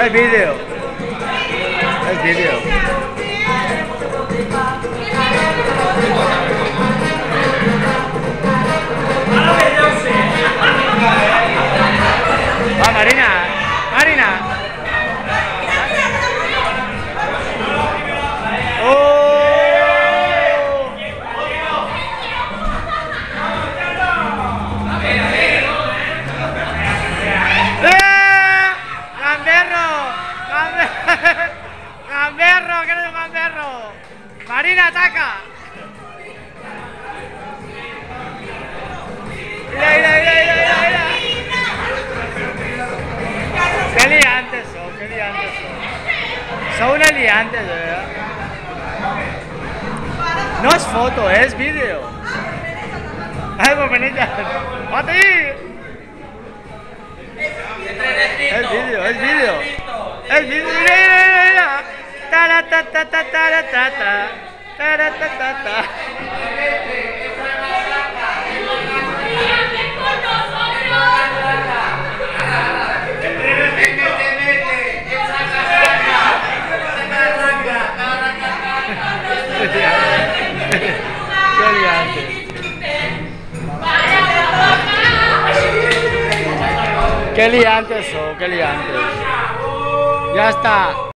Es vídeo. Es vídeo. Va, Marina. Marina. ¡Oh! ¡Gamberro! ¿Qué eres un gamberro? ¡Marina, ataca! ¡Mira! ¡Qué liantes son! ¡Qué liantes son! Son unos liantes, de verdad. No es foto, es vídeo. ¡Ay, bobenita! ¡Mati! Es vídeo, es vídeo. Es vídeo, mira. Ta ta ta ta ta ta ta. Ta. Qué liantes son, qué liantes. Ya está.